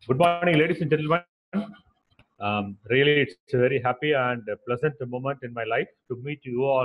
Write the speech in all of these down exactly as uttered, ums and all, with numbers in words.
Good morning, ladies and gentlemen. Um, really, it's a very happy and pleasant moment in my life to meet you all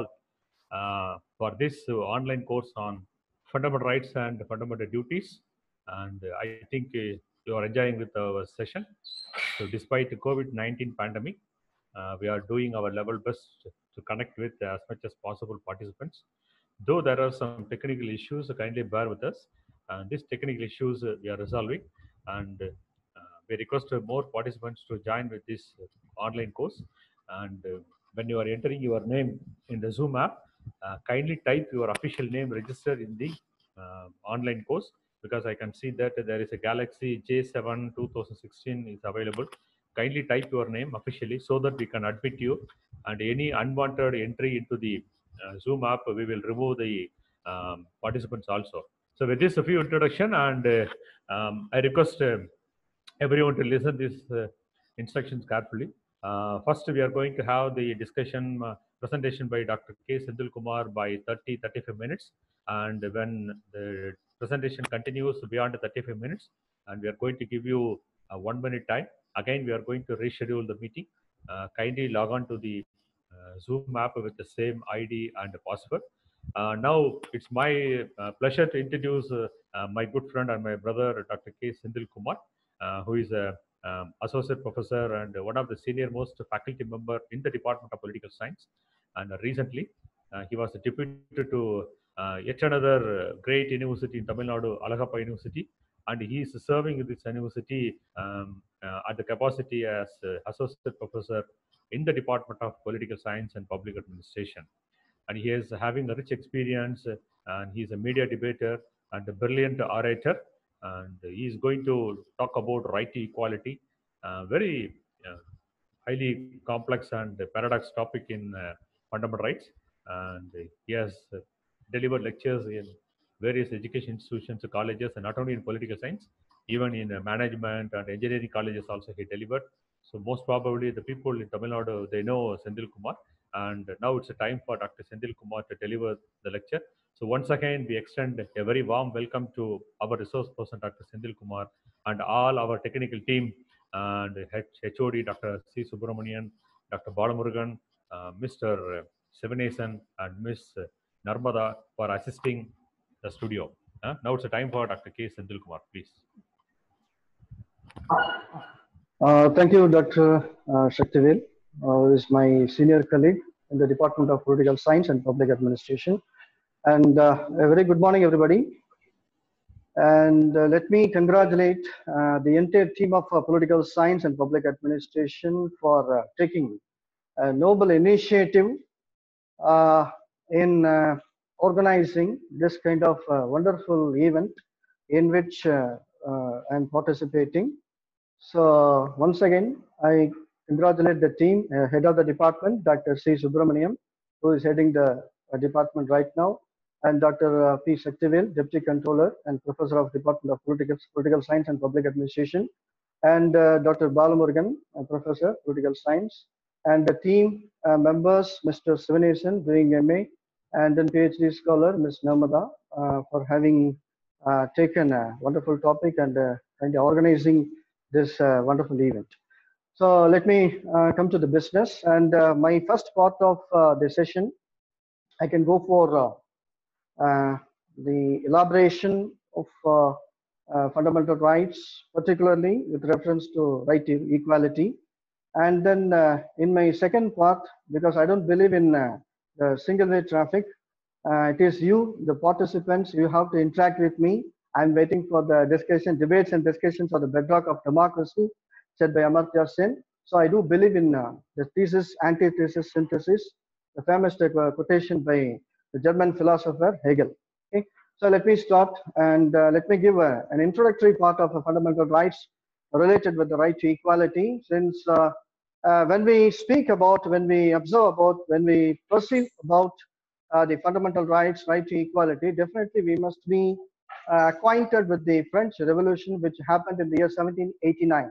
uh, for this uh, online course on fundamental rights and fundamental duties. And uh, I think uh, you are enjoying with our session. So, despite the COVID nineteen pandemic, uh, we are doing our level best to connect with as much as possible participants. Though there are some technical issues, kindly bear with us. And these technical issues uh, we are resolving, and uh, we request uh, more participants to join with this uh, online course. And uh, when you are entering your name in the Zoom app, uh, kindly type your official name registered in the uh, online course, because I can see that there is a Galaxy J seven twenty sixteen is available. Kindly type your name officially so that we can admit you, and any unwanted entry into the uh, Zoom app, we will remove the um, participants also. So with this a few introduction, and uh, um, I request uh, everyone to listen these uh, instructions carefully. Uh, first, we are going to have the discussion uh, presentation by Doctor K. Senthil Kumar by thirty to thirty-five minutes. And when the presentation continues beyond thirty-five minutes, and we are going to give you a one minute time. Again, we are going to reschedule the meeting. Uh, kindly log on to the uh, Zoom app with the same I D and password. Uh, now, it's my uh, pleasure to introduce uh, uh, my good friend and my brother, Doctor K. Senthil Kumar, uh, who is a um, associate professor and one of the senior most faculty member in the Department of Political Science. And uh, recently, uh, he was deputed to uh, yet another uh, great university in Tamil Nadu, Alagappa University, and he is serving this university um, uh, at the capacity as uh, associate professor in the Department of Political Science and Public Administration. And he is having a rich experience, uh, and he is a media debater and a brilliant orator, and he is going to talk about right to equality, uh, very uh, highly complex and paradox topic in uh, fundamental rights. And he has uh, delivered lectures in various education institutions, colleges, and not only in political science, even in uh, management and engineering colleges also he delivered. So most probably the people in Tamil Nadu, they know Senthil Kumar. And now it's a time for Doctor Senthil Kumar to deliver the lecture. So once again, we extend a very warm welcome to our resource person, Doctor Senthil Kumar, and all our technical team, and H O D, Doctor C. Subramanian, Doctor Balamurugan, uh, Mister Sivanesan, and Miss Narmada for assisting the studio. Uh, now it's a time for Doctor K. Senthil Kumar, please. Uh, thank you, Doctor Uh, Shaktivel, uh, who is my senior colleague in the Department of Political Science and Public Administration. And uh, a very good morning, everybody. And uh, let me congratulate uh, the entire team of uh, Political Science and Public Administration for uh, taking a noble initiative uh, in uh, organizing this kind of uh, wonderful event in which uh, uh, I'm participating. So once again, I congratulate the team, uh, head of the department, Doctor C. Subramaniam, who is heading the uh, department right now, and Doctor Uh, P. Shaktivel, Deputy Controller and Professor of Department of Political, Political Science and Public Administration, and uh, Doctor Balamurugan, uh, Professor, Political Science, and the team uh, members, Mister Sivanesan, doing M A, and then PhD scholar, Miz Narmada, uh, for having uh, taken a wonderful topic and, uh, and organizing this uh, wonderful event. So let me uh, come to the business, and uh, my first part of uh, the session, I can go for uh, uh, the elaboration of uh, uh, fundamental rights, particularly with reference to right to equality. And then uh, in my second part, because I don't believe in uh, the single way traffic, uh, it is you, the participants, you have to interact with me. I'm waiting for the discussion. Debates and discussions are the bedrock of democracy, said by Amartya Sen. So I do believe in uh, the thesis, antithesis, synthesis, the famous uh, quotation by the German philosopher Hegel. Okay? So let me start, and uh, let me give a, an introductory part of the fundamental rights related with the right to equality, since uh, uh, when we speak about, when we observe about, when we perceive about uh, the fundamental rights, right to equality, definitely we must be uh, acquainted with the French Revolution, which happened in the year seventeen eighty-nine.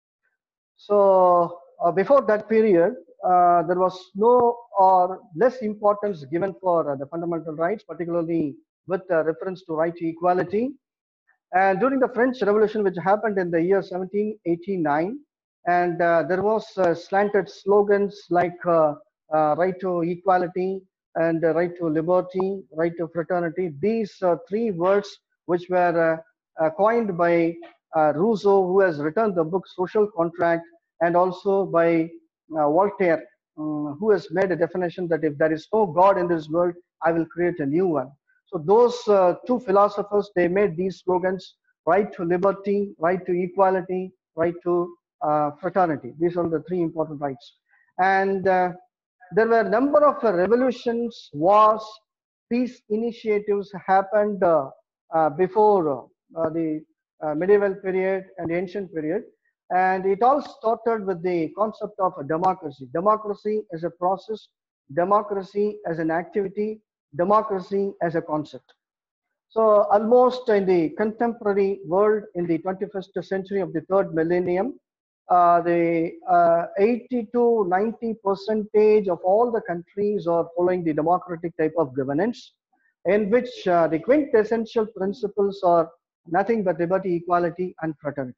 So uh, before that period, uh, there was no or less importance given for uh, the fundamental rights, particularly with uh, reference to right to equality. And during the French Revolution, which happened in the year seventeen eighty-nine, and uh, there was uh, slanted slogans like uh, uh, right to equality and uh, right to liberty, right to fraternity. These uh, three words, which were uh, uh, coined by uh, Rousseau, who has written the book Social Contract, and also by uh, Voltaire, um, who has made a definition that if there is no God in this world, I will create a new one. So those uh, two philosophers, they made these slogans: right to liberty, right to equality, right to uh, fraternity. These are the three important rights. And uh, there were a number of uh, revolutions, wars, peace initiatives happened uh, uh, before uh, the uh, medieval period and ancient period. And it all started with the concept of a democracy. Democracy as a process, democracy as an activity, democracy as a concept. So almost in the contemporary world, in the twenty-first century of the third millennium, uh, the uh, eighty to ninety percentage of all the countries are following the democratic type of governance, in which uh, the quintessential principles are nothing but liberty, equality, and fraternity.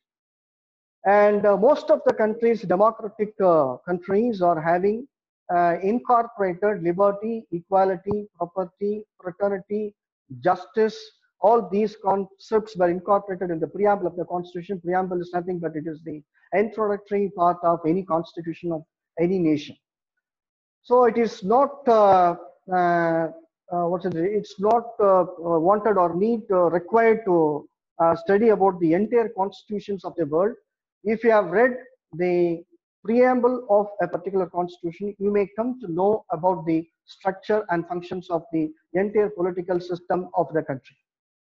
And uh, most of the countries, democratic uh, countries, are having uh, incorporated liberty, equality, property, fraternity, justice. All these concepts were incorporated in the preamble of the Constitution. Preamble is nothing but it is the introductory part of any constitution of any nation. So it is not uh, uh, uh, what's it? It's not uh, uh, wanted or need uh, required to uh, study about the entire constitutions of the world. If you have read the preamble of a particular constitution, you may come to know about the structure and functions of the entire political system of the country.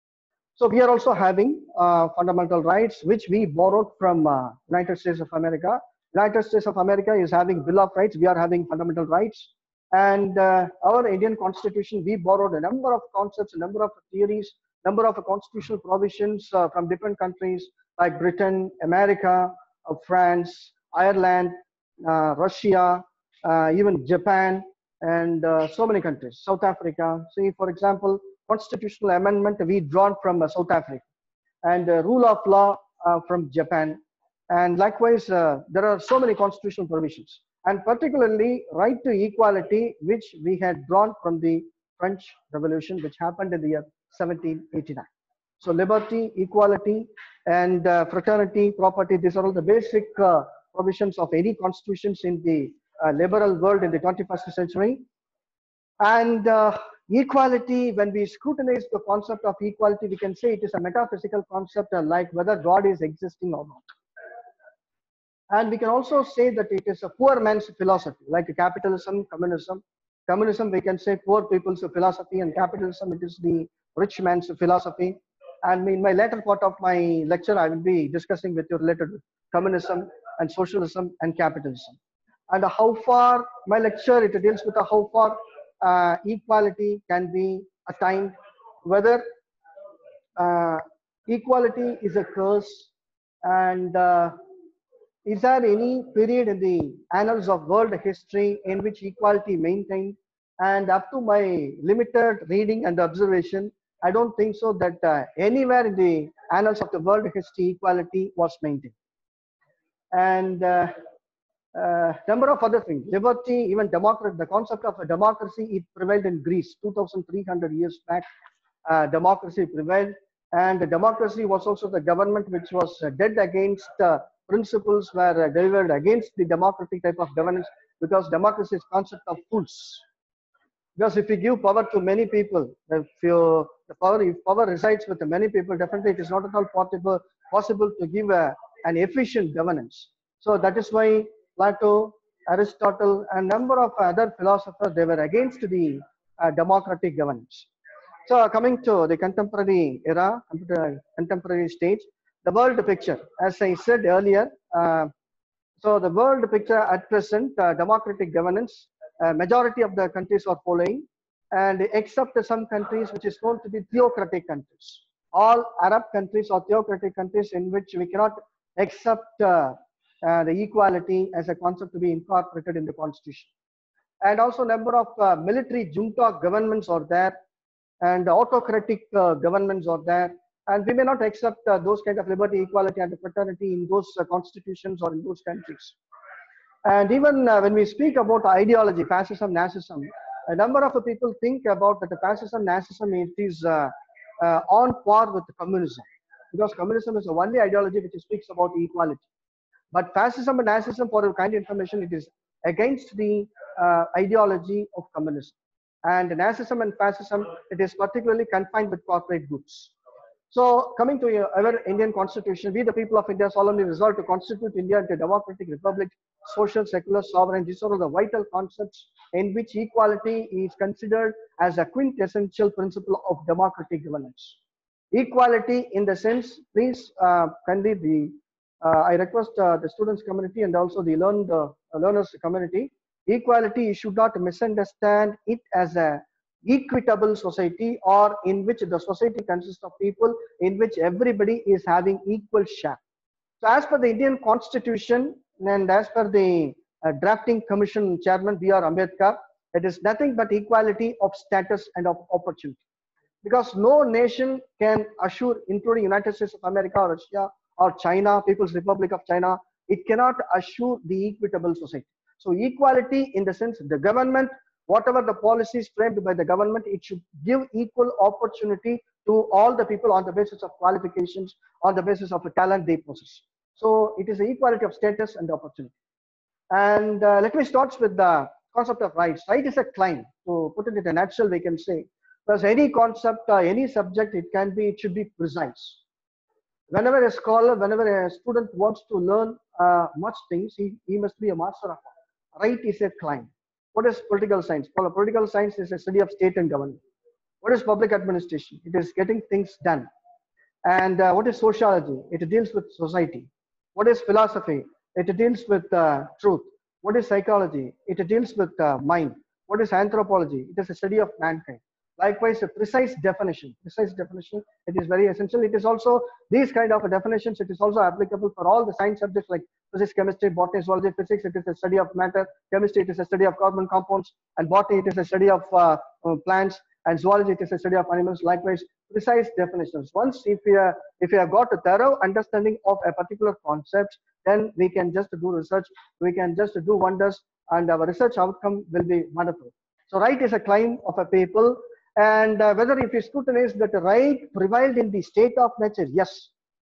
So we are also having uh, fundamental rights, which we borrowed from uh, United States of America. United States of America is having Bill of Rights. We are having fundamental rights. And uh, our Indian Constitution, we borrowed a number of concepts, a number of theories, number of constitutional provisions uh, from different countries like Britain, America, uh, France, Ireland, uh, Russia, uh, even Japan, and uh, so many countries, South Africa. See, for example, constitutional amendment we drawn from uh, South Africa, and uh, rule of law uh, from Japan. And likewise, uh, there are so many constitutional provisions, and particularly right to equality, which we had drawn from the French Revolution, which happened in the year seventeen eighty-nine. So liberty, equality, and uh, fraternity, property, these are all the basic uh, provisions of any constitutions in the uh, liberal world in the twenty-first century. And uh, equality, when we scrutinize the concept of equality, we can say it is a metaphysical concept, uh, like whether God is existing or not. And we can also say that it is a poor man's philosophy, like capitalism, communism. Communism, we can say poor people's philosophy, and capitalism, it is the rich man's philosophy. And in my later part of my lecture, I will be discussing with you related to communism and socialism and capitalism. And how far, my lecture, it deals with how far uh, equality can be attained, whether uh, equality is a curse, and uh, is there any period in the annals of world history in which equality maintained? And up to my limited reading and observation, I don't think so that uh, anywhere in the annals of the world history equality was maintained. And uh, uh, number of other things, liberty, even democracy, the concept of a democracy, it prevailed in Greece two thousand three hundred years back. Uh, democracy prevailed, and the democracy was also the government which was uh, dead against uh, principles were uh, delivered against the democratic type of governance, because democracy is concept of fools. Because if you give power to many people, if you, the power, if power resides with many people, definitely it is not at all possible, possible to give a, an efficient governance. So that is why Plato, Aristotle, and number of other philosophers, they were against the uh, democratic governance. So coming to the contemporary era, contemporary stage, the world picture, as I said earlier, uh, so the world picture at present, uh, democratic governance, uh, majority of the countries are following, and except some countries which is known to be theocratic countries. All Arab countries are theocratic countries in which we cannot accept uh, uh, the equality as a concept to be incorporated in the constitution. And also number of uh, military junta governments are there, and autocratic uh, governments are there, And we may not accept uh, those kind of liberty, equality, and fraternity in those uh, constitutions or in those countries. And even uh, when we speak about ideology, fascism, Nazism, a number of people think about that the fascism, Nazism, it is uh, uh, on par with communism, because communism is the only ideology which speaks about equality. But fascism and Nazism, for your kind information, it is against the uh, ideology of communism. And Nazism and fascism, it is particularly confined with corporate goods. So coming to our Indian constitution, we the people of India solemnly resolve to constitute India into a democratic republic, social, secular, sovereign. These are the vital concepts in which equality is considered as a quintessential principle of democratic governance. Equality in the sense, please uh, convey the, uh, I request uh, the students community and also the learned, uh, learners community, equality, you should not misunderstand it as a equitable society, or in which the society consists of people in which everybody is having equal share. So as per the Indian constitution and as per the uh, drafting commission chairman B R Ambedkar, it is nothing but equality of status and of opportunity, because no nation can assure, including United States of America or Russia or China, People's Republic of China, it cannot assure the equitable society. So equality in the sense the government, whatever the policies framed by the government, it should give equal opportunity to all the people on the basis of qualifications, on the basis of the talent they possess. So it is the equality of status and opportunity. And uh, let me start with the concept of rights. Right is a claim. To put it in a nutshell, we can say, because any concept, uh, any subject, it can be, it should be precise. Whenever a scholar, whenever a student wants to learn uh, much things, he, he must be a master of all. Right is a claim. What is political science? Well, political science is a study of state and government. What is public administration? It is getting things done. And uh, what is sociology? It deals with society. What is philosophy? It deals with uh, truth. What is psychology? It deals with uh, mind. What is anthropology? It is a study of mankind. Likewise, a precise definition. Precise definition, it is very essential. It is also, these kind of definitions, it is also applicable for all the science subjects like physics, chemistry, botany, zoology. Physics, it is a study of matter. Chemistry, it is a study of carbon compounds. And botany, it is a study of uh, uh, plants. And zoology, it is a study of animals. Likewise, precise definitions. Once, if we, are, if we have got a thorough understanding of a particular concept, then we can just do research. We can just do wonders, and our research outcome will be wonderful. So, right is a claim of a people. And uh, whether if you scrutinize that right prevailed in the state of nature, yes.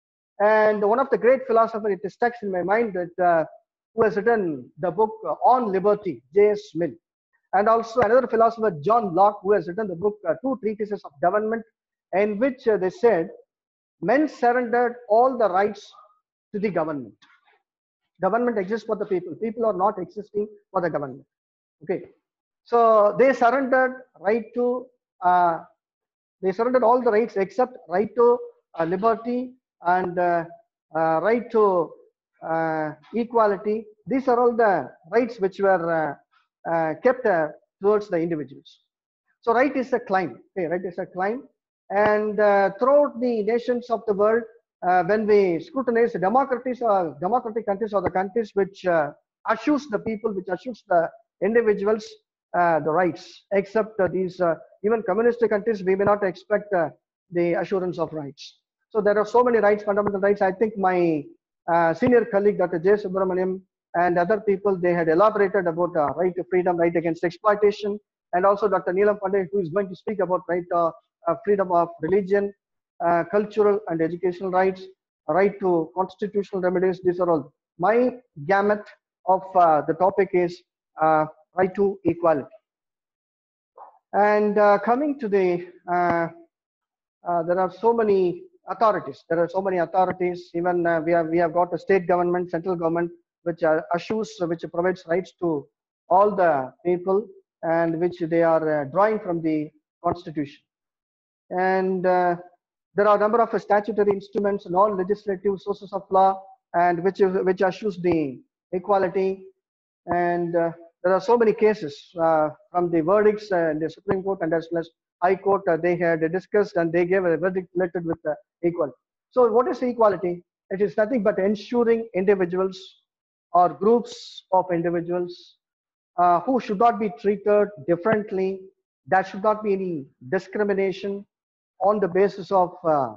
And one of the great philosophers, it is stuck in my mind, that uh, who has written the book uh, On Liberty, J S Mill. And also another philosopher, John Locke, who has written the book uh, Two Treatises of Government, in which uh, they said, men surrendered all the rights to the government. Government exists for the people. People are not existing for the government. Okay. So they surrendered right to Uh, they surrendered all the rights except right to uh, liberty and uh, uh, right to uh, equality. These are all the rights which were uh, uh, kept uh, towards the individuals. So right is a claim. Okay, right is a claim. And uh, throughout the nations of the world, uh, when we scrutinize the democracies or democratic countries or the countries which uh, assures the people, which assures the individuals uh, the rights, except uh, these uh, even communist countries, we may not expect uh, the assurance of rights. So there are so many rights, fundamental rights. I think my uh, senior colleague, Doctor J. Subramaniam, and other people, they had elaborated about uh, right to freedom, right against exploitation, and also Doctor Neelam Pandey, who is going to speak about right to uh, freedom of religion, uh, cultural and educational rights, right to constitutional remedies. These are all. My gamut of uh, the topic is uh, right to equality. And uh, coming to the, uh, uh, there are so many authorities. There are so many authorities. Even uh, we have we have got a state government, central government, which uh, assures, which provides rights to all the people, and which they are uh, drawing from the constitution. And uh, there are a number of statutory instruments and all legislative sources of law, and which which assures the equality. And uh, there are so many cases uh, from the verdicts uh, in the Supreme Court and as well as High Court. Uh, they had discussed and they gave a verdict related with uh, equality. So what is equality? It is nothing but ensuring individuals or groups of individuals uh, who should not be treated differently. There should not be any discrimination on the basis of uh,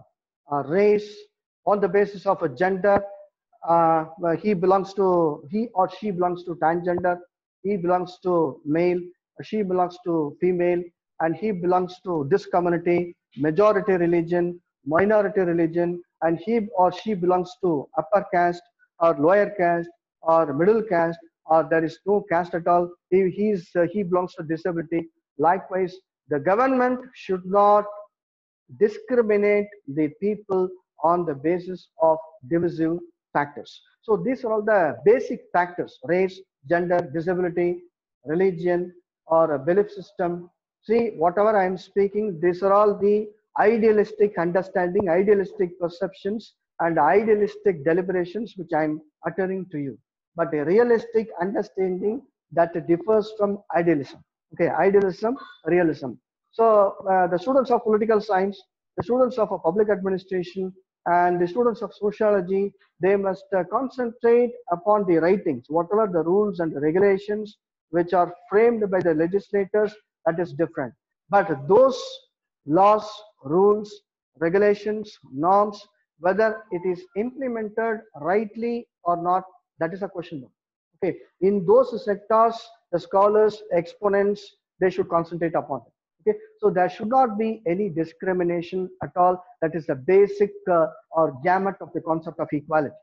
uh, race, on the basis of a gender. Uh, well, he belongs to, he or she belongs to transgender, he belongs to male, she belongs to female, and he belongs to this community, majority religion, minority religion, and he or she belongs to upper caste or lower caste or middle caste, or there is no caste at all. He, he's, uh, he belongs to disability. Likewise, the government should not discriminate the people on the basis of divisive factors. So these are all the basic factors: race, gender, disability, religion, or a belief system. See, whatever I am speaking, these are all the idealistic understanding, idealistic perceptions, and idealistic deliberations which I am uttering to you. But a realistic understanding that differs from idealism. Okay, idealism, realism. So uh, the students of political science, the students of a public administration, and the students of sociology, they must uh, concentrate upon the writings, whatever the rules and the regulations which are framed by the legislators, that is different. But those laws, rules, regulations, norms, whether it is implemented rightly or not, that is a question mark. Okay, in those sectors, the scholars, exponents, they should concentrate upon it. Okay, so there should not be any discrimination at all. That is the basic uh, or gamut of the concept of equality.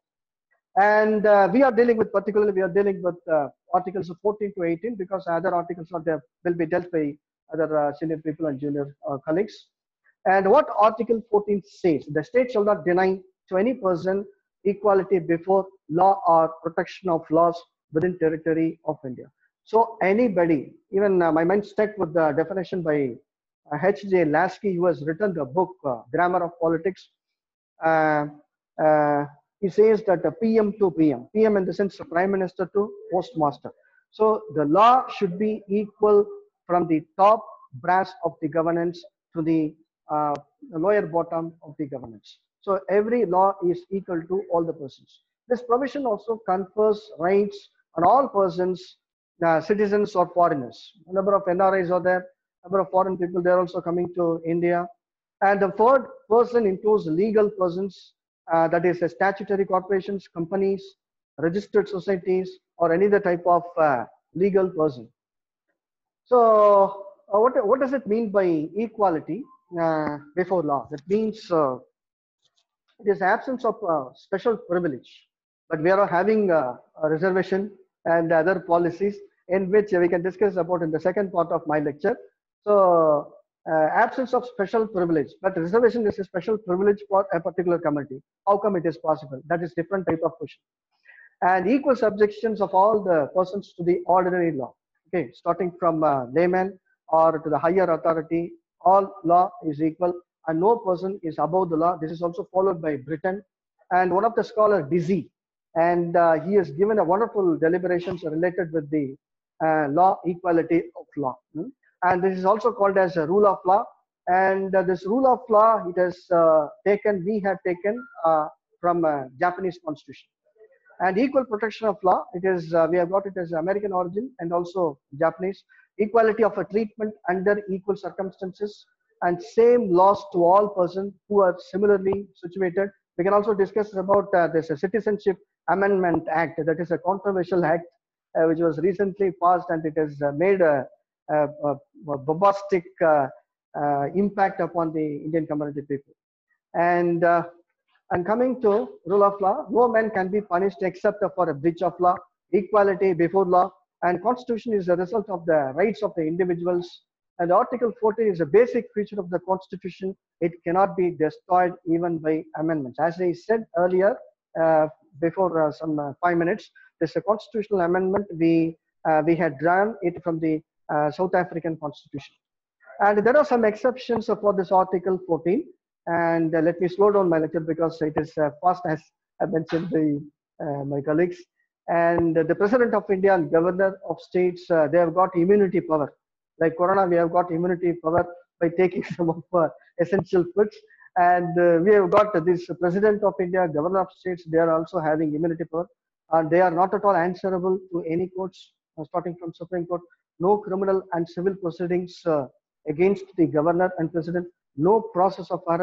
And uh, we are dealing with, particularly we are dealing with uh, articles fourteen to eighteen, because other articles are there, will be dealt by other uh, senior people and junior uh, colleagues. And what Article fourteen says: the state shall not deny to any person equality before law or protection of laws within territory of India. So anybody, even uh, my mind stuck with the definition by uh, H J Lasky, who has written the book uh, Grammar of Politics. Uh, uh, he says that uh, P M to P M, P M in the sense of Prime Minister to Postmaster. So the law should be equal from the top brass of the governance to the, uh, the lower bottom of the governance. So every law is equal to all the persons. This provision also confers rights on all persons, Uh, citizens or foreigners. A number of N R Is are there, number of foreign people, they're also coming to India. And the third person includes legal persons, uh, that is uh, statutory corporations, companies, registered societies, or any other type of uh, legal person. So uh, what, what does it mean by equality uh, before law? That means uh, it is absence of uh, special privilege, but we are having uh, a reservation and other policies, in which we can discuss about in the second part of my lecture. So uh, absence of special privilege, but reservation is a special privilege for a particular community. How come it is possible? That is different type of question. And equal subjections of all the persons to the ordinary law. Okay, starting from uh, layman or to the higher authority, all law is equal and no person is above the law. This is also followed by Britain. And one of the scholars, Dizzy, and uh, he has given a wonderful deliberations related with the uh, law, equality of law. Hmm? And this is also called as a rule of law. And uh, this rule of law, it has uh, taken, we have taken uh, from uh, Japanese constitution. And equal protection of law, it is, uh, we have got it as American origin and also Japanese. Equality of a treatment under equal circumstances and same laws to all persons who are similarly situated. We can also discuss about uh, this uh, Citizenship Amendment Act. That is a controversial act uh, which was recently passed, and it has uh, made a, a, a, a bombastic uh, uh, impact upon the Indian community people. And uh, and coming to rule of law, no man can be punished except for a breach of law, equality before law, and constitution is a result of the rights of the individuals. And Article fourteen is a basic feature of the constitution. It cannot be destroyed even by amendments. As I said earlier, uh, before uh, some uh, five minutes, this a constitutional amendment. We uh, we had drawn it from the uh, South African constitution, and there are some exceptions for this Article fourteen. And uh, let me slow down my lecture because it is uh, fast, as I mentioned by uh, my colleagues. And uh, the President of India and Governor of States, uh, they have got immunity power. Like Corona, we have got immunity power by taking some of uh, essential foods. And uh, we have got this President of India, Governor of States, they are also having immunity power. And they are not at all answerable to any courts, uh, starting from Supreme Court. No criminal and civil proceedings uh, against the Governor and President. No process of arrest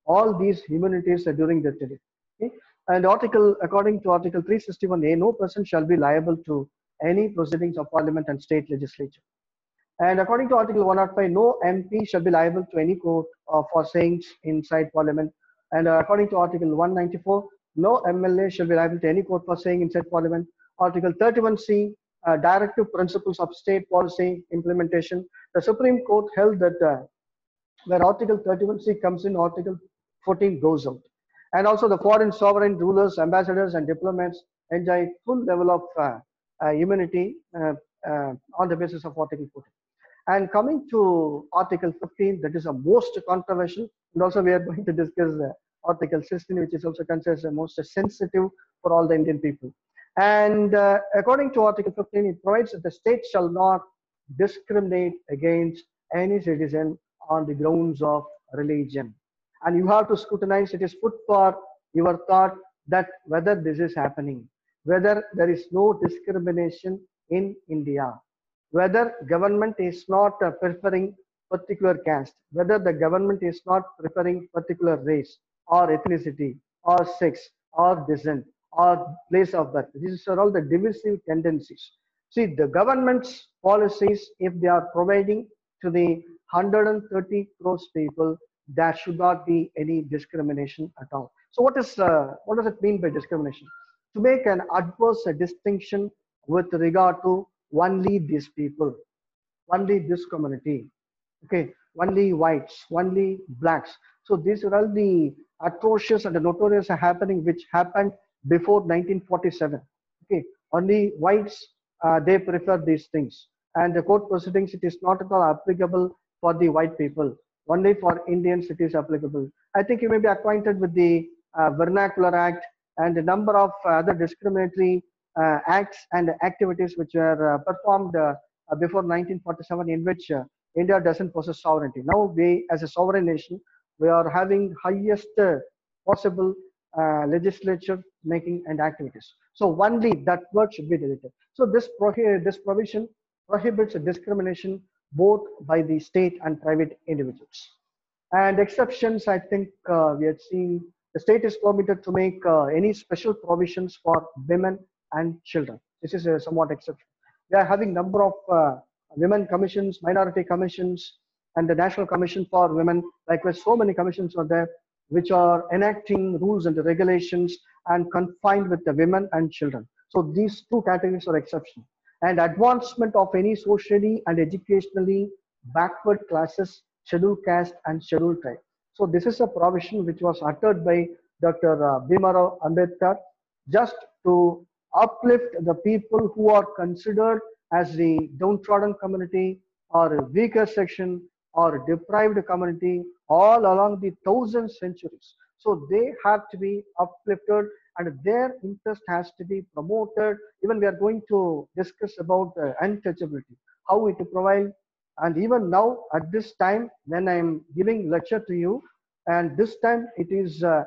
all these immunities during the tenure. Okay? And article, according to Article three sixty-one A, no person shall be liable to any proceedings of Parliament and state legislature. And according to Article one oh five, no M P shall be liable to any court uh, for sayings inside Parliament. And uh, according to Article one ninety-four, no M L A shall be liable to any court for saying inside Parliament. Article thirty-one C, uh, directive principles of state policy implementation. The Supreme Court held that uh, where Article thirty-one C comes in, Article fourteen goes out. And also the foreign sovereign rulers, ambassadors, and diplomats enjoy full level of uh, uh, immunity uh, uh, on the basis of Article fourteen. And coming to Article fifteen, that is the most controversial, and also we are going to discuss uh, Article sixteen, which is also considered the most sensitive for all the Indian people. And uh, according to Article fifteen, it provides that the state shall not discriminate against any citizen on the grounds of religion. And you have to scrutinize, it is put for your thought that whether this is happening, whether there is no discrimination in India, whether government is not uh, preferring particular caste, whether the government is not preferring particular race or ethnicity or sex or descent or place of birth. These are all the divisive tendencies. See, the government's policies, if they are providing to the one hundred thirty crores people, there should not be any discrimination at all. So what is uh, what does it mean by discrimination? To make an adverse uh, distinction with regard to only these people, only this community, okay, only whites, only blacks. So these are all the atrocious and the notorious happening which happened before nineteen forty-seven. Okay, only whites, uh, they prefer these things. And the court proceedings, it is not at all applicable for the white people. Only for Indians it is applicable. I think you may be acquainted with the uh, Vernacular Act and a number of other discriminatory uh, acts and activities which were uh, performed uh, uh, before nineteen forty-seven, in which uh, India doesn't possess sovereignty. Now we, as a sovereign nation, we are having highest uh, possible uh, legislature making and activities. So only that word should be deleted. So this, prohi this provision prohibits discrimination both by the state and private individuals. And exceptions, I think uh, we had seen the state is permitted to make uh, any special provisions for women and children. This is a somewhat exception. We are having number of uh, women commissions, minority commissions, and the National Commission for Women. Likewise, so many commissions are there which are enacting rules and regulations and confined with the women and children. So these two categories are exceptional. And advancement of any socially and educationally backward classes, scheduled caste and scheduled tribe. So this is a provision which was uttered by Doctor Bhimrao Ambedkar just to uplift the people who are considered as the downtrodden community or a weaker section or deprived community all along the thousand centuries. So they have to be uplifted and their interest has to be promoted. Even we are going to discuss about uh, untouchability, how it provide. And even now at this time when I am giving lecture to you, and this time it is uh,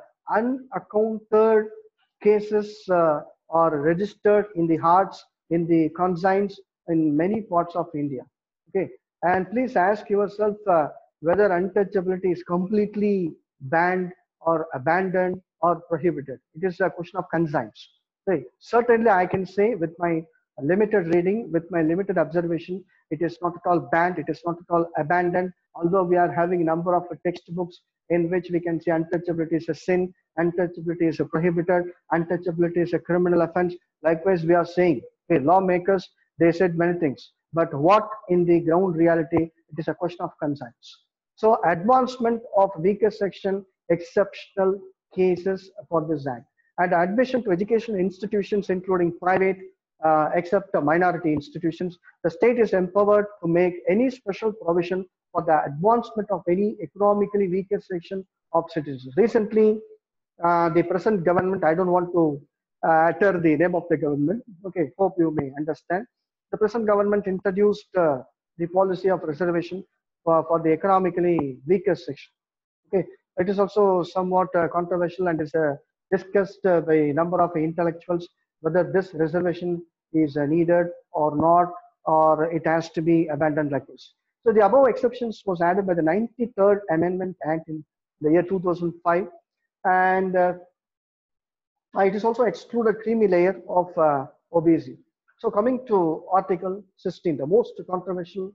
unaccounted cases uh, are registered in the hearts, in the conscience in many parts of India. Okay, and please ask yourself uh, whether untouchability is completely banned or abandoned or prohibited. It is a question of conscience. Right. Certainly I can say with my limited reading, with my limited observation, it is not at all banned, it is not at all abandoned, although we are having a number of textbooks in which we can say untouchability is a sin, untouchability is a prohibited, untouchability is a criminal offense. Likewise, we are saying, okay, lawmakers, they said many things, but what in the ground reality, it is a question of conscience. So advancement of weaker section, exceptional cases for this act, and admission to educational institutions including private uh, except minority institutions, the state is empowered to make any special provision for the advancement of any economically weaker section of citizens. Recently, uh, the present government, I don't want to uh, utter the name of the government, okay, hope you may understand. The present government introduced uh, the policy of reservation for, for the economically weaker section. Okay, it is also somewhat uh, controversial and is uh, discussed uh, by a number of intellectuals whether this reservation is uh, needed or not, or it has to be abandoned like this. So the above exceptions was added by the ninety-third Amendment Act in the year two thousand five, and uh, it is also excluded creamy layer of uh, O B C. So coming to Article sixteen, the most controversial.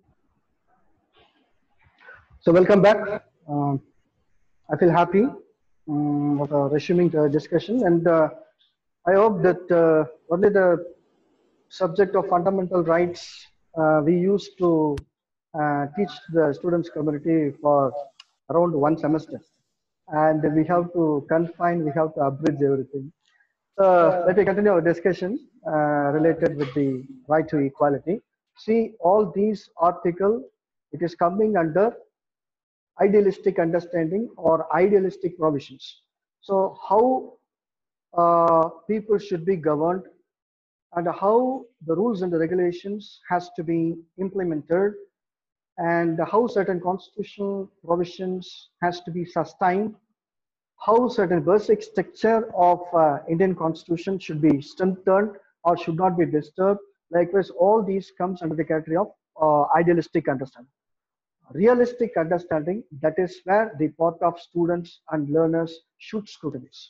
So welcome back. Um, I feel happy um, of uh, resuming the discussion, and uh, I hope that uh, only the subject of fundamental rights uh, we used to uh, teach the students community for around one semester, and we have to confine, we have to abridge everything. So let me continue our discussion uh, related with the right to equality. See, all these article, it is coming under idealistic understanding or idealistic provisions. So how uh, people should be governed and how the rules and the regulations has to be implemented and how certain constitutional provisions has to be sustained, how certain basic structure of uh, Indian constitution should be strengthened or should not be disturbed. Likewise, all these comes under the category of uh, idealistic understanding. Realistic understanding, that is where the part of students and learners should scrutinize.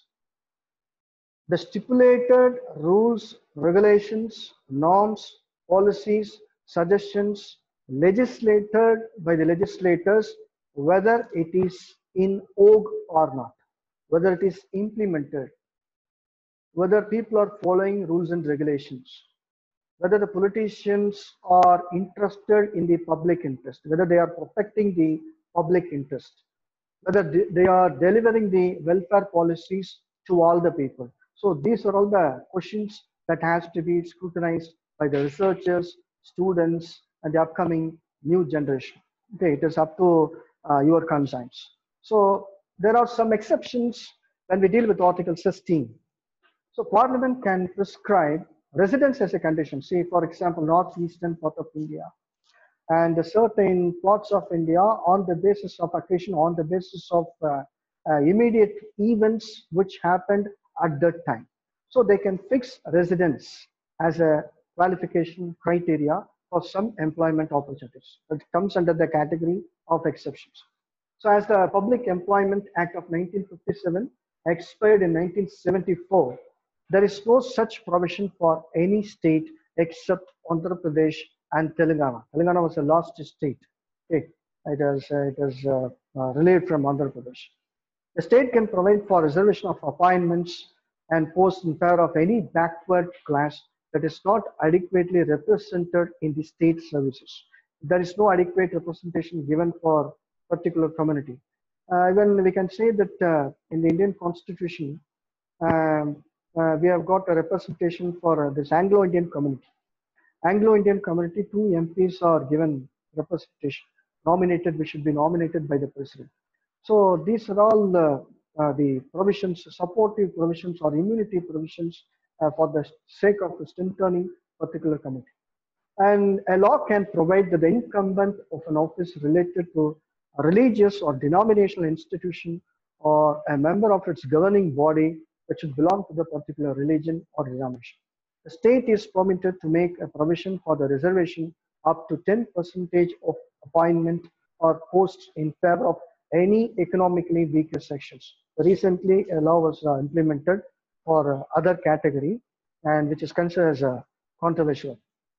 The stipulated rules, regulations, norms, policies, suggestions legislated by the legislators, whether it is in vogue or not, whether it is implemented, whether people are following rules and regulations, whether the politicians are interested in the public interest, whether they are protecting the public interest, whether they are delivering the welfare policies to all the people. So these are all the questions that has to be scrutinized by the researchers, students, and the upcoming new generation. Okay, it is up to uh, your conscience. So there are some exceptions when we deal with Article sixteen. So Parliament can prescribe residence as a condition. See, for example, northeastern part of India and certain parts of India on the basis of occasion, on the basis of uh, uh, immediate events which happened at that time. So they can fix residence as a qualification criteria for some employment opportunities. It comes under the category of exceptions. So as the Public Employment Act of nineteen fifty-seven expired in nineteen seventy-four, there is no such provision for any state except Andhra Pradesh and Telangana. Telangana was the last state. Okay. It is, uh, it is uh, uh, relieved from Andhra Pradesh. The state can provide for reservation of appointments and posts in favor of any backward class that is not adequately represented in the state services. There is no adequate representation given for particular community. Uh, even we can say that uh, in the Indian Constitution, um, uh, we have got a representation for uh, this Anglo-Indian community. Anglo-Indian community, two M Ps are given representation. Nominated, we should be nominated by the president. So these are all uh, uh, the provisions, supportive provisions or immunity provisions uh, for the sake of strengthening particular community. And a law can provide that the incumbent of an office related to a religious or denominational institution or a member of its governing body that should belong to the particular religion or denomination. The state is permitted to make a provision for the reservation up to ten percent of appointment or posts in favor of any economically weaker sections. Recently, a law was uh, implemented for uh, other category and which is considered as uh, controversial.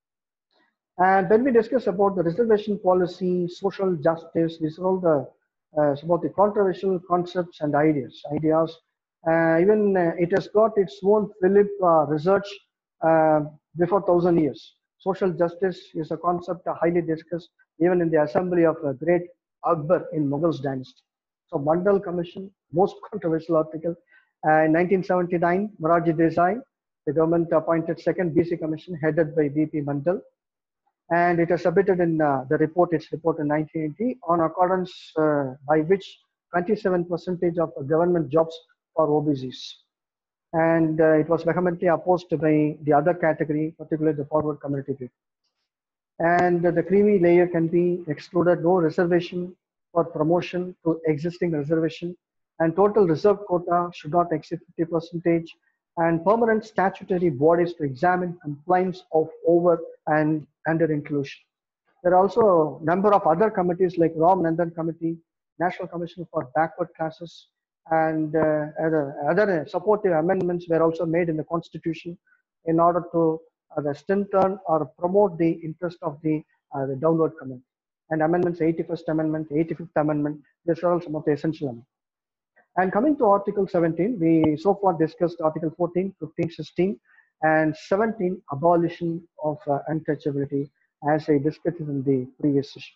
And when we discuss about the reservation policy, social justice, these are all the uh, about the controversial concepts and ideas. Ideas. Uh, even uh, it has got its own Philip uh, research uh, before thousand years. Social justice is a concept uh, highly discussed even in the assembly of a great Akbar in Mughals dynasty. So Mandal Commission, most controversial article. Uh, in nineteen seventy-nine, Morarji Desai, the government appointed second B C Commission headed by V P Mandal. And it was submitted in uh, the report, its report in nineteen eighty, on accordance uh, by which twenty-seven percent of government jobs for O B Cs. And uh, it was vehemently opposed by the other category, particularly the forward community people. And uh, the creamy layer can be excluded, no reservation for promotion to existing reservation, and total reserve quota should not exceed fifty percent, and permanent statutory bodies to examine compliance of over and under inclusion. There are also a number of other committees like Ram Nandan Committee, National Commission for Backward Classes, and uh, other, other supportive amendments were also made in the Constitution in order to uh, strengthen or promote the interest of the, uh, the downward community. And amendments, eighty-first Amendment, eighty-fifth Amendment, these are all some of the essential amendments. And coming to Article seventeen, we so far discussed Article fourteen, fifteen, sixteen, and seventeen, abolition of uh, untouchability, as I discussed in the previous session.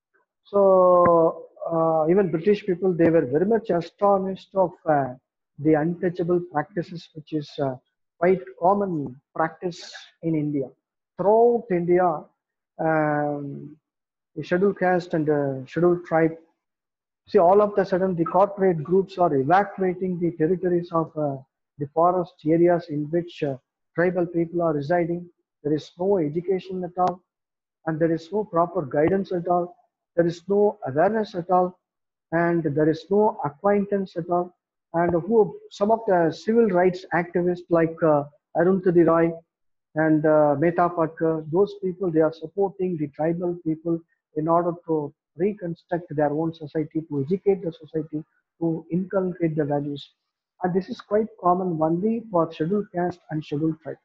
So uh, even British people, they were very much astonished of uh, the untouchable practices, which is uh, quite common practice in India. Throughout India, um, the scheduled caste and the scheduled tribe, see, all of a sudden the corporate groups are evacuating the territories of uh, the forest areas in which uh, tribal people are residing. There is no education at all, and there is no proper guidance at all. There is no awareness at all, and there is no acquaintance at all. And who some of the civil rights activists like uh, Arundhati Roy and uh, Mehta Patkar, those people, they are supporting the tribal people in order to reconstruct their own society, to educate the society, to inculcate the values. And this is quite common only for scheduled caste and scheduled tribe.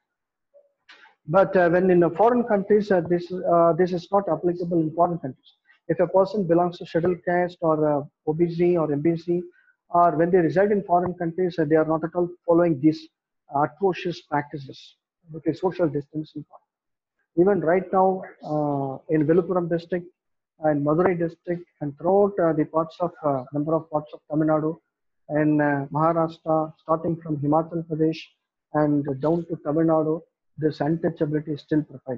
But uh, when in the foreign countries, uh, this uh, this is not applicable in foreign countries. If a person belongs to scheduled caste or uh, O B C or M B C, or when they reside in foreign countries, uh, they are not at all following these atrocious practices, okay, social distancing. Even right now uh, in Viluppuram district and Madurai district and throughout uh, the parts of uh, number of parts of Tamil Nadu and uh, Maharashtra, starting from Himachal Pradesh and down to Tamil Nadu, this untouchability is still prevalent.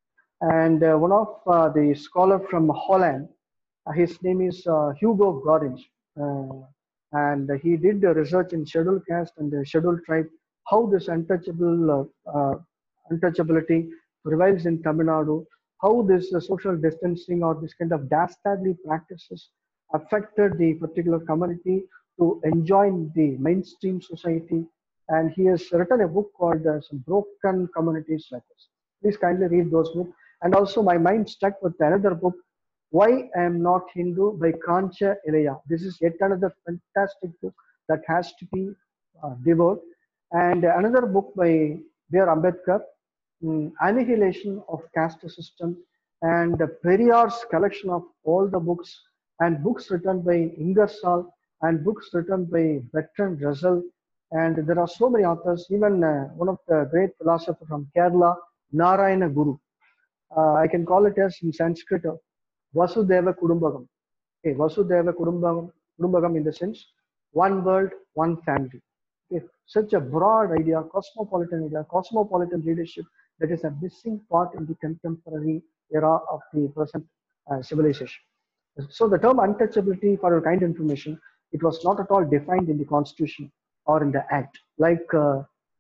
And uh, one of uh, the scholar from Holland, uh, his name is uh, Hugo Gorins, uh, and he did the research in scheduled caste and the scheduled tribe, how this untouchable uh, uh, untouchability prevails in Tamil Nadu, how this uh, social distancing or this kind of dastardly practices affected the particular community to enjoy the mainstream society. And he has written a book called uh, Some Broken Communities Like This. Please kindly read those books. And also my mind stuck with another book, Why I Am Not Hindu by Kancha Ilaya. This is yet another fantastic book that has to be uh, devoured. And another book by B R Ambedkar, um, Annihilation of Caste System, and Periyar's collection of all the books, and books written by Ingersoll, and books written by Bertrand Russell. And there are so many authors, even uh, one of the great philosophers from Kerala, Narayana Guru. Uh, I can call it as in Sanskrit, uh, Vasudeva Kudumbagam. Okay, Vasudeva Kudumbagam, Kudumbagam in the sense, one world, one family. Okay, such a broad idea, cosmopolitan idea, cosmopolitan leadership that is a missing part in the contemporary era of the present uh, civilization. So the term untouchability, for your kind information, it was not at all defined in the Constitution or in the Act. Like uh,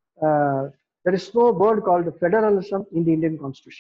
uh, there is no word called federalism in the Indian Constitution.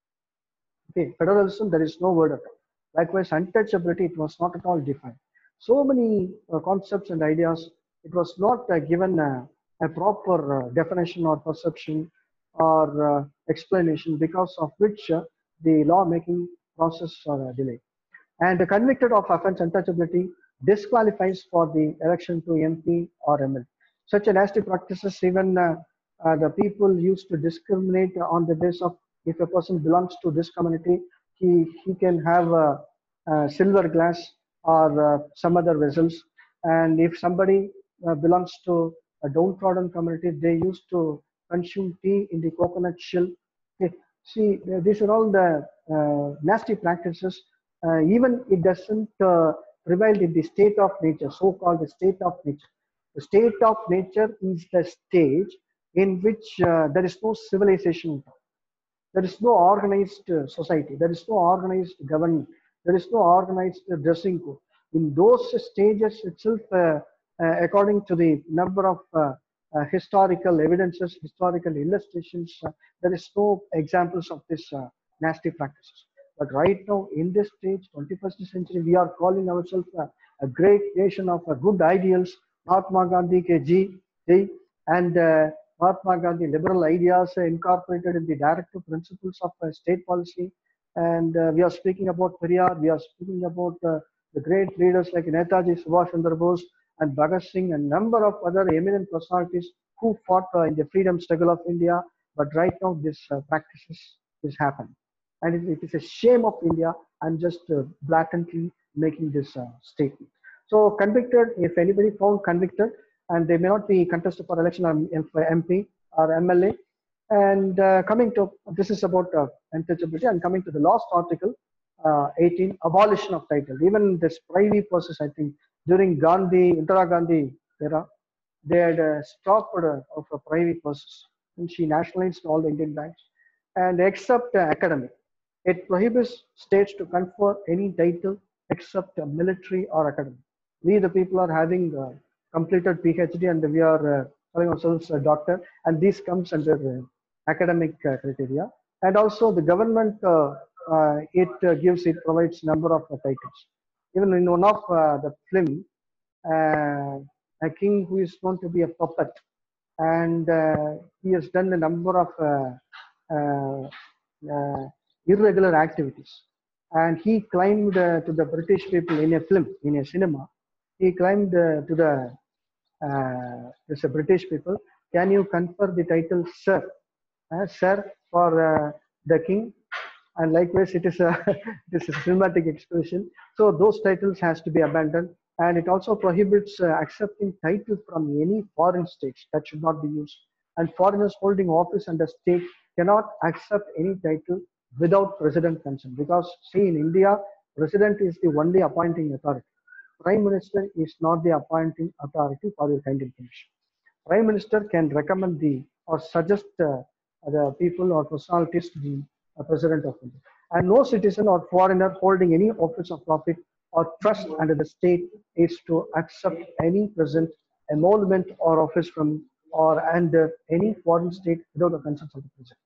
Okay, federalism, there is no word at all. Likewise, untouchability, it was not at all defined. So many uh, concepts and ideas, it was not uh, given uh, a proper uh, definition or perception or uh, explanation, because of which uh, the lawmaking process are uh, delayed. And uh, convicted of offense untouchability disqualifies for the election to M P or M L. Such a nasty practices, even uh, uh, the people used to discriminate on the basis of if a person belongs to this community, he, he can have a, a silver glass or uh, some other vessels. And if somebody uh, belongs to a downtrodden community, they used to consume tea in the coconut shell. Okay. See, these are all the uh, nasty practices. Uh, even it doesn't uh, prevail in the state of nature, so-called the state of nature. The state of nature is the stage in which uh, there is no civilization. There is no organized uh, society. There is no organized government. There is no organized uh, dressing code. In those stages itself, uh, uh, according to the number of uh, uh, historical evidences, historical illustrations, uh, there is no examples of this uh, nasty practices. But right now, in this stage, twenty-first century, we are calling ourselves a, a great nation of uh, good ideals. Mahatma Gandhi ke ji, ji, and uh, Mahatma Gandhi liberal ideas uh, incorporated in the directive principles of uh, state policy. And uh, we are speaking about Periyar, we are speaking about uh, the great leaders like Netaji Subhash Chandra Bose and Bhagat Singh and number of other eminent personalities who fought uh, in the freedom struggle of India. But right now, this uh, practices is happening, and it, it is a shame of India. I'm just uh, blatantly making this uh, statement. So convicted, if anybody found convicted, and they may not be contested for election on M P or M L A. And uh, coming to, this is about uh, untouchability, and coming to the last article, uh, eighteen, abolition of title. Even this privy process, I think, during Gandhi, Indira Gandhi era, they had uh, stopped uh, of a privy process, and she nationalized all the Indian banks, and except uh, academic. It prohibits states to confer any title except uh, military or academic. We, the people, are having uh, completed PhD, and we are uh, calling ourselves a doctor, and this comes under uh, academic uh, criteria. And also the government, uh, uh, it uh, gives, it provides number of uh, titles. Even in one of uh, the film, uh, a king who is known to be a puppet, and uh, he has done a number of uh, uh, uh, irregular activities. And he climbed uh, to the British people in a film, in a cinema. He climbed uh, to the uh, this uh, British people. Can you confer the title sir, uh, sir for uh, the king? And likewise, it is a this is a cinematic expression. So those titles has to be abandoned, and it also prohibits uh, accepting title from any foreign states. That should not be used. And foreigners holding office under state cannot accept any title without president consent, because see, in India, president is the only appointing authority. Prime Minister is not the appointing authority, for your kind information. Prime Minister can recommend the or suggest uh, the people or personalities to the uh, President of India. And no citizen or foreigner holding any office of profit or trust under the state is to accept any present emolument or office from or under any foreign state without the consent of the President.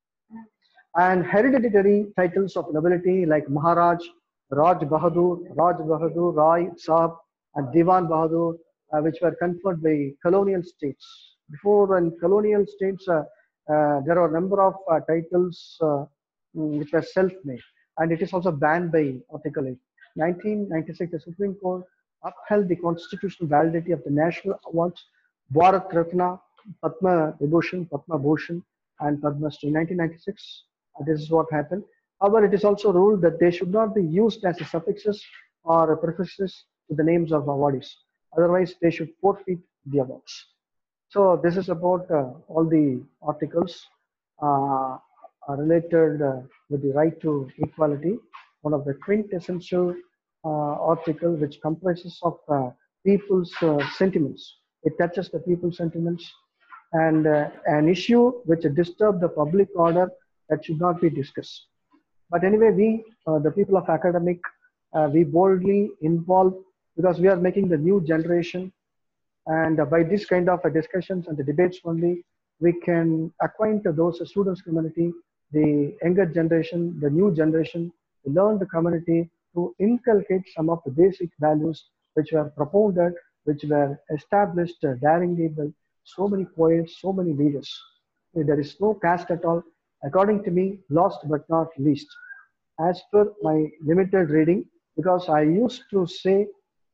And hereditary titles of nobility like Maharaj, Raj Bahadur, Raj Bahadur, Rai, Saab, and Diwan Bahadur, uh, which were conferred by colonial states. Before, in colonial states, uh, uh, there are a number of uh, titles uh, which were self-made, and it is also banned by Article eight. nineteen ninety-six, the Supreme Court upheld the constitutional validity of the national awards, Bharat Ratna, Padma Vibhushan, Padma Bhushan, and Padma Shri. nineteen ninety-six, uh, this is what happened. However, it is also ruled that they should not be used as suffixes or prefixes to the names of awardees. Otherwise, they should forfeit the awards. So this is about uh, all the articles uh, related uh, with the right to equality. One of the quintessential uh, article which comprises of uh, people's uh, sentiments. It touches the people's sentiments, and uh, an issue which disturbs the public order that should not be discussed. But anyway, we, uh, the people of academic, uh, we boldly involve, because we are making the new generation. And uh, by this kind of uh, discussions and the debates only, we can acquaint those uh, students community, the younger generation, the new generation, to learn the community, to inculcate some of the basic values which were propounded, which were established uh, daringly by so many poets, so many leaders. There is no caste at all. According to me, last but not least, as per my limited reading, because I used to say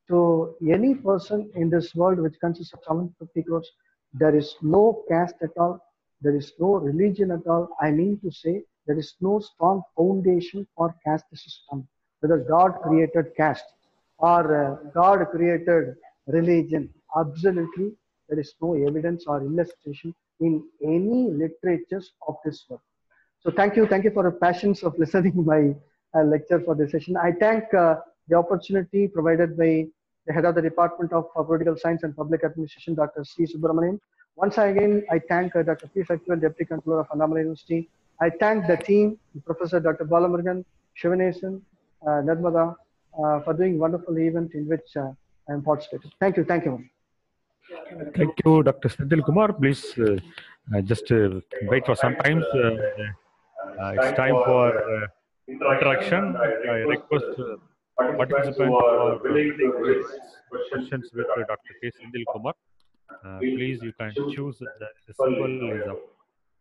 to any person in this world which consists of seven hundred fifty crores, there is no caste at all, there is no religion at all. I mean to say, there is no strong foundation for caste system. Whether God created caste or uh, God created religion, absolutely there is no evidence or illustration in any literatures of this world. So thank you, thank you for the patience of listening to my uh, lecture for this session. I thank uh, the opportunity provided by the head of the Department of uh, Political Science and Public Administration, Doctor C. Subramanian. Once again, I thank uh, Doctor P. Shaktivel, Deputy Controller of Annamalai University. I thank the team, Professor Doctor Balamurugan, Shivanesan, uh, Narmada, uh, for doing wonderful event in which uh, I am participating. Thank you, thank you. Thank you, Doctor Senthil Kumar. Please uh, uh, just uh, wait for some time. Uh, uh, it's time for uh, interaction. I request uh, participants who are willing to raise questions with uh, Doctor K. Senthil Kumar. Uh, please, you can choose the, the symbol is up,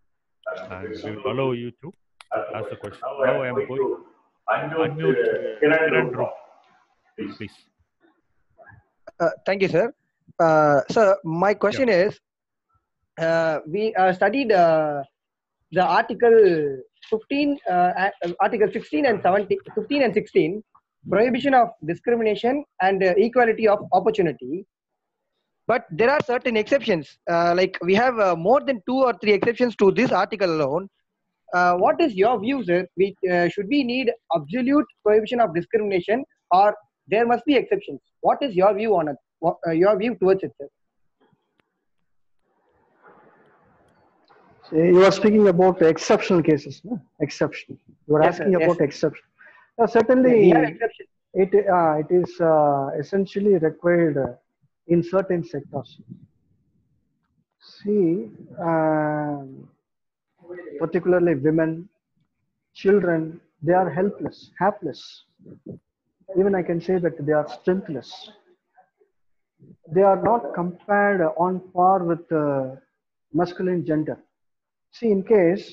and we will allow you to ask the question. Now I am going to unmute Kiran Rup. please. Uh, thank you, sir. Uh, sir, my question yeah. is, uh, we uh, studied uh, the article fifteen, uh, article sixteen and seventeen, fifteen and sixteen, prohibition of discrimination and uh, equality of opportunity. But there are certain exceptions. Uh, like we have uh, more than two or three exceptions to this article alone. Uh, what is your view, sir? We, uh, should we need absolute prohibition of discrimination, or there must be exceptions? What is your view on it? What, uh, your view towards it, sir? So you are speaking about exceptional cases, no? Exception. You are yes, asking sir, about yes. exception. Uh, certainly, yeah, it uh, it is uh, essentially required uh, in certain sectors. See, um, particularly women, children, they are helpless, hapless. Even I can say that they are strengthless. They are not compared on par with uh, masculine gender. See, in case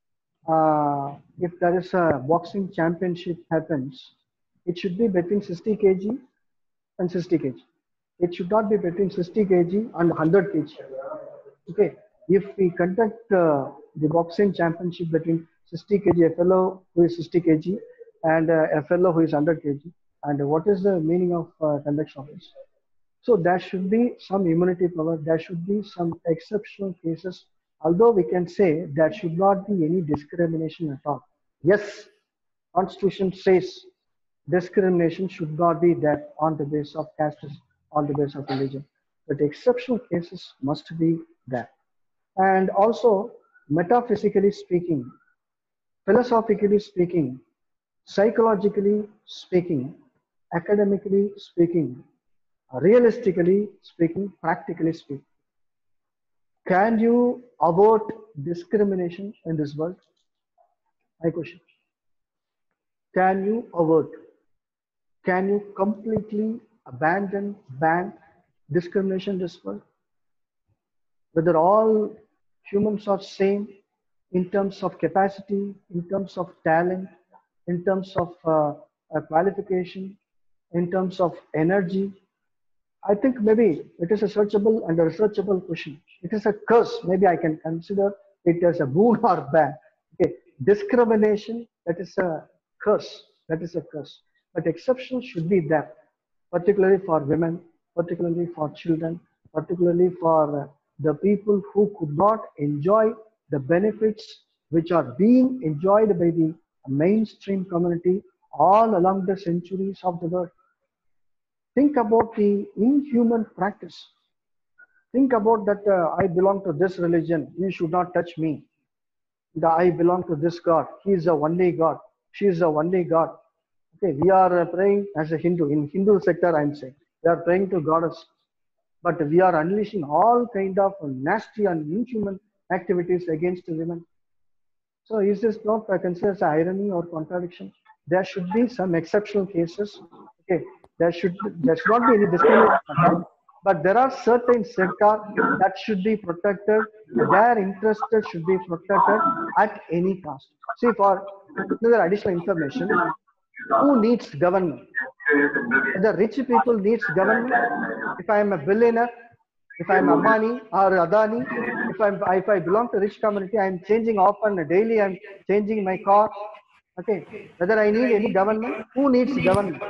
uh, if there is a boxing championship happens, it should be between sixty kilograms and sixty kilograms. It should not be between sixty kilograms and one hundred kilograms. Okay, if we conduct uh, the boxing championship between sixty kilograms, a fellow who is sixty kilograms and uh, a fellow who is one hundred kilograms, and what is the meaning of uh, conduction of this? So there should be some immunity power, there should be some exceptional cases, although we can say there should not be any discrimination at all. Yes, Constitution says discrimination should not be there on the basis of caste, on the basis of religion, but exceptional cases must be there. And also, metaphysically speaking, philosophically speaking, psychologically speaking, academically speaking, realistically speaking, practically speaking, can you avoid discrimination in this world? My question. Can you avoid? Can you completely abandon, ban discrimination in this world? Whether all humans are same in terms of capacity, in terms of talent, in terms of uh, uh, qualification, in terms of energy, I think maybe it is a searchable and a researchable question. It is a curse. Maybe I can consider it as a boon or bad. Okay, discrimination, that is a curse. That is a curse. But exceptions should be there, particularly for women, particularly for children, particularly for uh, the people who could not enjoy the benefits which are being enjoyed by the mainstream community all along the centuries of the world. Think about the inhuman practice. Think about that uh, I belong to this religion, you should not touch me. The I belong to this God, he is the only God, she is the only God. Okay, we are uh, praying as a Hindu, in Hindu sector I am saying, we are praying to goddess, but we are unleashing all kind of nasty and inhuman activities against women. So is this not uh, considered as irony or contradiction? There should be some exceptional cases. Okay, there should there should not be any discrimination, but there are certain sectors that should be protected. Their interests should be protected at any cost. See, for another additional information, who needs government? The rich people needs government. If I am a billionaire, if I am Ambani or Adani, if I if I belong to rich community, I am changing often daily. I am changing my car. Okay, whether I need any government, who needs government?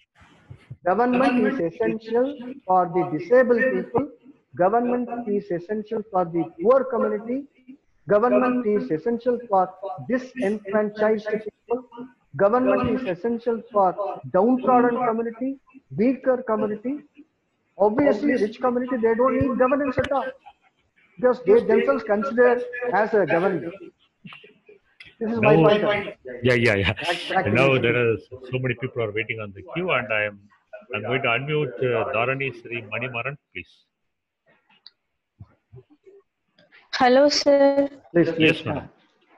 Government is essential for the disabled people. Government is essential for the poor community. Government is essential for disenfranchised people. Government is essential for downtrodden community, weaker community. Obviously, rich community, they don't need governance at all, because they themselves consider as a government. This is no, my point. Yeah, yeah, yeah. Now there are so many people are waiting on the queue, and I am I'm going to unmute uh, Dharani Sri Manimaran, please. Hello, sir. Please, please. Yes, madam.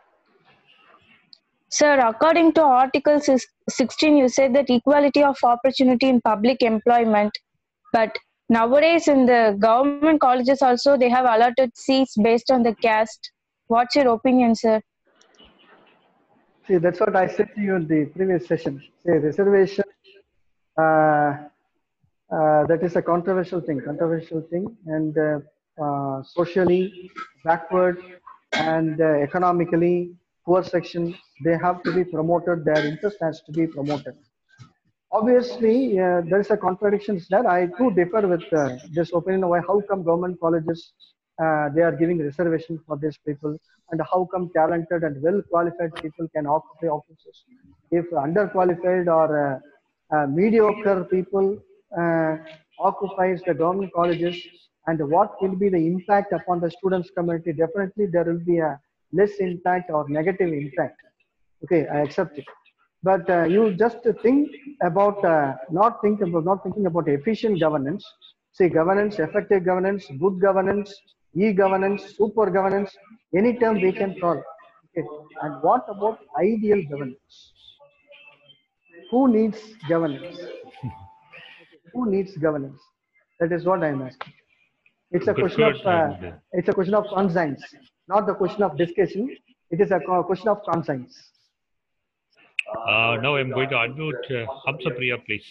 Sir, according to Article sixteen, you said that equality of opportunity in public employment, but nowadays in the government colleges also, they have allotted seats based on the caste. What's your opinion, sir? See, that's what I said to you in the previous session. Say reservation uh, uh, that is a controversial thing, controversial thing, and uh, uh, socially backward and uh, economically poor section, they have to be promoted. Their interest has to be promoted. Obviously, uh, there is a contradiction there. I too differ with uh, this opinion. Why? How come government colleges uh, they are giving reservation for these people, and how come talented and well qualified people can occupy offices? If underqualified or uh, uh, mediocre people uh, occupies the government colleges, and what will be the impact upon the students community? Definitely, there will be a less impact or negative impact. Okay, I accept it. But uh, you just think about uh, not think about not thinking about efficient governance. See, governance, effective governance, good governance, e-governance, super governance, any term we can call. Okay, and what about ideal governance? Who needs governance? Who needs governance? That is what I am asking. It's a Good, question good. of uh, And, it's a question of conscience, not the question of discussion. It is a co- question of conscience. uh, now I'm going to unmute uh, Hamsa Priya, please.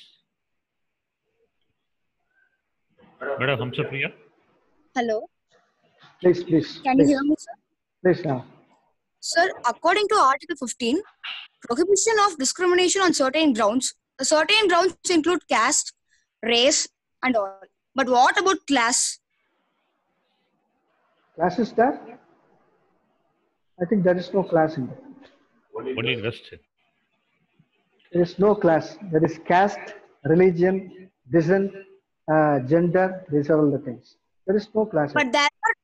Madam Hamsa Priya. Hello, Please, please, can you please, hear me, sir? please now. Sir, according to Article fifteen, prohibition of discrimination on certain grounds. The certain grounds include caste, race, and all. But what about class? Class is there? I think there is no class in there. Only in West. There is no class. There is caste, religion, descent, uh, gender. These are all the things. There is no class. But there are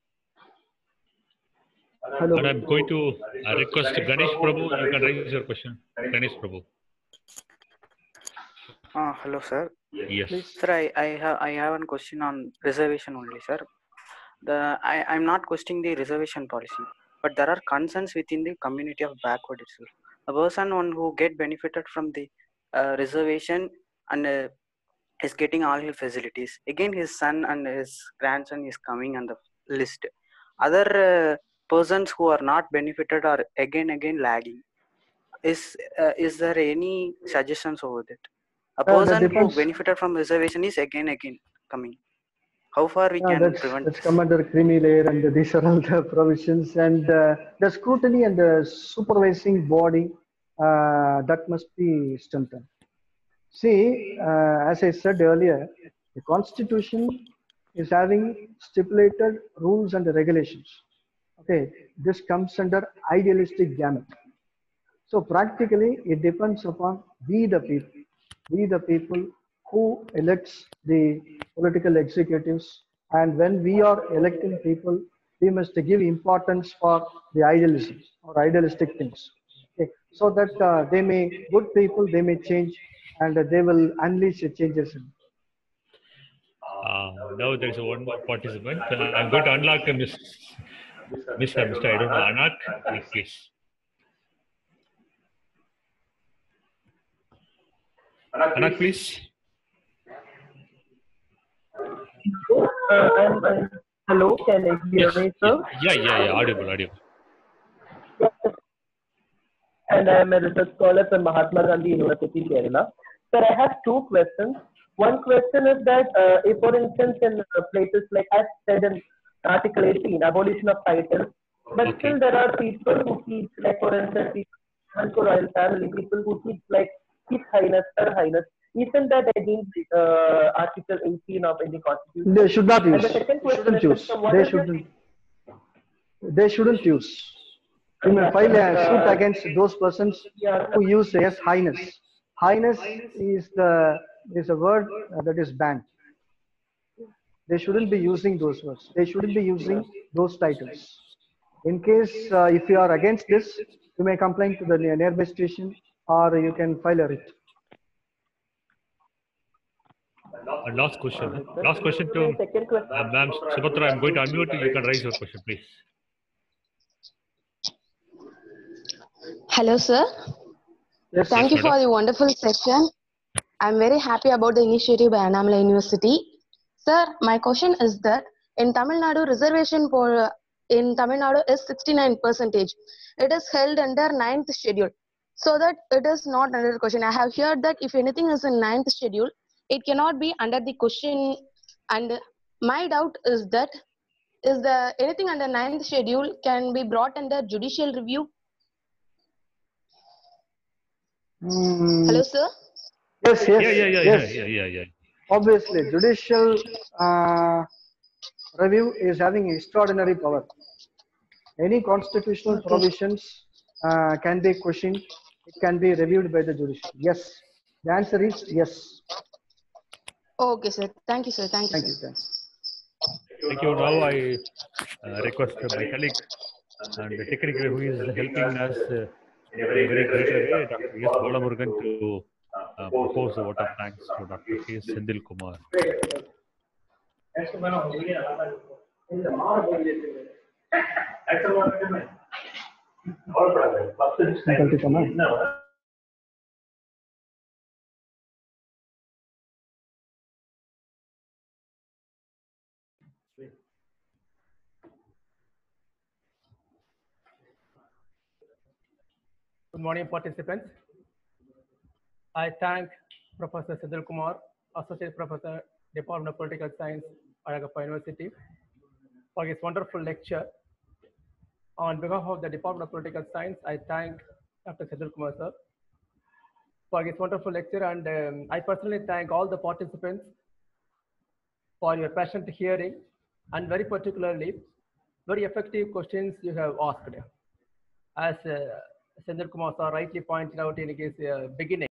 Hello. And I'm going to uh, request Ganesh Prabhu. You can raise your question. Ganesh Prabhu. Uh, hello, sir. Yes. Sir, I, I have I have one question on reservation only, sir. The I I'm not questioning the reservation policy, but there are concerns within the community of backward itself. A person one who get benefited from the uh, reservation and uh, is getting all his facilities. Again, his son and his grandson is coming on the list. Other uh, persons who are not benefited are again again lagging. Is uh, is there any suggestions over that? A Uh, that person who depends. benefited from reservation is again again coming. How far we Uh, can that's prevent that's this? come under creamy layer, and these are all the provisions, and uh, the scrutiny and the supervising body uh, that must be strengthened. See, uh, as I said earlier, the Constitution is having stipulated rules and regulations. Okay, this comes under idealistic gamut. So practically, it depends upon we the people, we the people who elects the political executives, and when we are electing people, we must give importance for the idealism or idealistic things. Okay, so that uh, they may good people they may change, and uh, they will unleash changes. Uh, now there is a one more participant. Uh, I'm going to unlock uh, Miss Mister Mister I don't know, Anak, please. Anak, please. Uh, and, uh, hello, can you hear Yes. me, sir? Yeah, yeah, yeah. Audible, audible. And I am a research scholar from Mahatma Gandhi University, Kerala. Sir, I have two questions. One question is that, uh, if, for instance, in uh, places like I said in Article eighteen, abolition of titles, but Okay. still there are people who teach, like, for instance, people royal family, people who teach like His Highness, Her Highness. Isn't that against uh, Article eighteen of Indian Constitution? They should not And use. the second They question shouldn't is, use. so what They is your- shouldn't. They shouldn't use. You may file a suit against those persons who use yes highness. Highness is the is a word uh, that is banned. They shouldn't be using those words. They shouldn't be using those titles. In case uh, if you are against this, you may complain to the nearby station, or you can file a writ. And last question. Last question to Second question. uh, Ma'am Subhatra. I'm going to unmute you. You can raise your question, please. Hello, sir. Yes. Thank Yes, you for madam. the wonderful session. I'm very happy about the initiative by Annamalai University. Sir, my question is that in Tamil Nadu, reservation for in Tamil Nadu is sixty-nine percentage. It is held under ninth schedule. so that it is not under the question. I have heard that if anything is in ninth schedule, it cannot be under the question. And my doubt is that is the anything under ninth schedule can be brought under judicial review? Mm, Hello, sir. yes, yes, Yeah, yeah, yeah, yes. yeah, yeah, yeah, yeah. Obviously, judicial uh, review is having extraordinary power. Any constitutional Okay. provisions uh, can be questioned. It can be reviewed by the judiciary. Yes. The answer is yes. Okay, sir. Thank you, sir. Thank you, Thank sir. you. Thank you. Thank you. Now I uh, request my colleague and technically who is helping us uh, in a very greater way, Doctor S. Balamurugan, to uh, propose a vote of thanks to Doctor K. Sendil Kumar. Good morning, participants. I thank Professor Sendil Kumar, Associate Professor, Department of Political Science, Alayappa University, for his wonderful lecture. On behalf of the Department of Political Science, I thank Doctor Sendil Kumar, sir, for his wonderful lecture, and um, I personally thank all the participants for your passionate hearing, and very particularly, very effective questions you have asked. As uh, Sendil Kumar sir rightly pointed out in his uh, beginning,